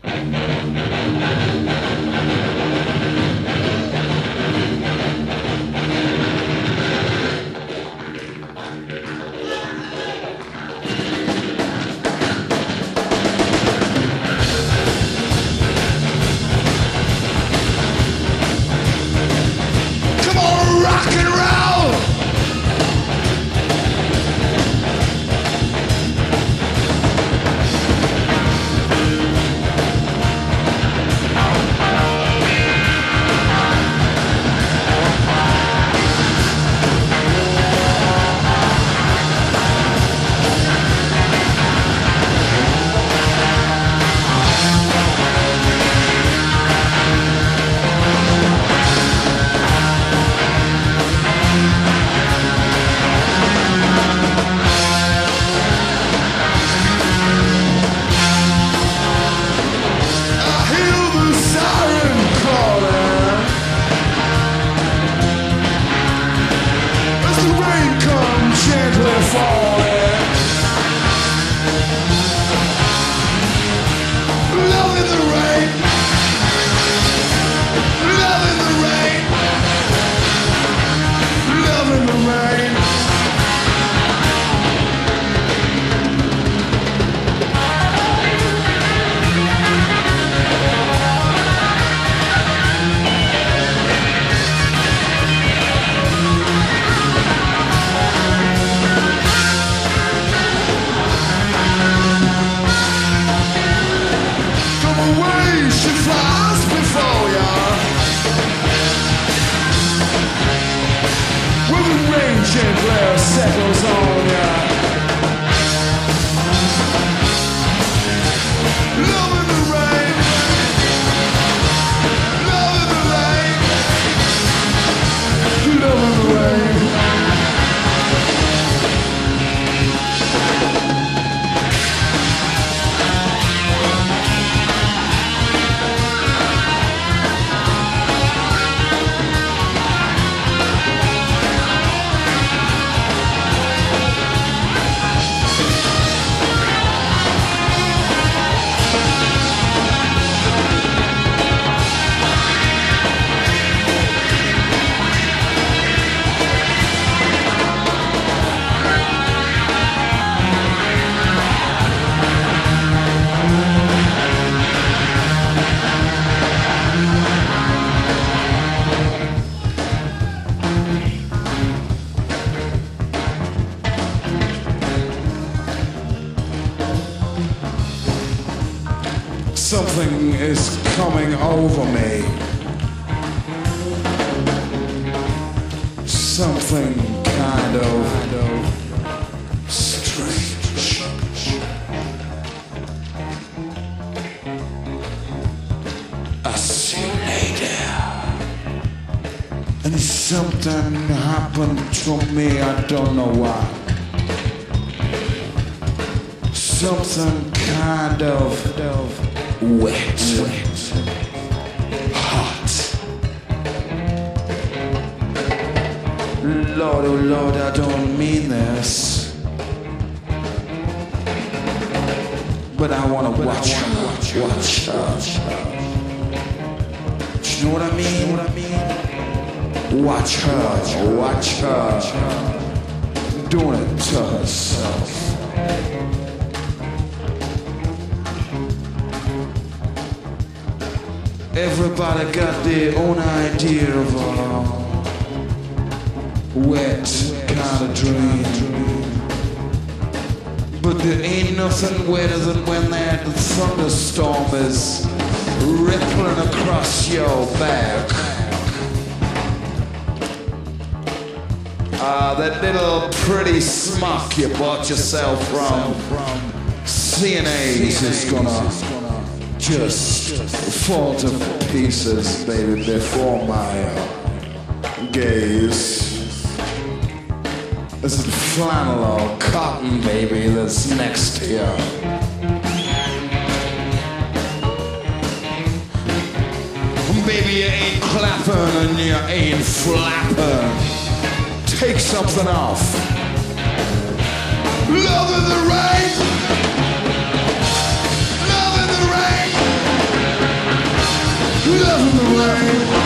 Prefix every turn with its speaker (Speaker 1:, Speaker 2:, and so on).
Speaker 1: Something is coming over me. Something kind of strange. I see you later. And something happened to me, I don't know why. Something kind of wet, hot. Lord, oh Lord, I don't mean this, but I want to watch her. Do you know what I mean? Watch her doing it to herself. Everybody got their own idea of a wet kind of dream, but there ain't nothing wetter than when that thunderstorm is rippling across your back. That little pretty smock you bought yourself from CNA's is gonna just fall to pieces, baby, before my gaze. This is flannel or cotton, baby, that's next to you. Baby, you ain't clapping and you ain't flapping. Take something off. Love in the rain. Love in the rain. flame.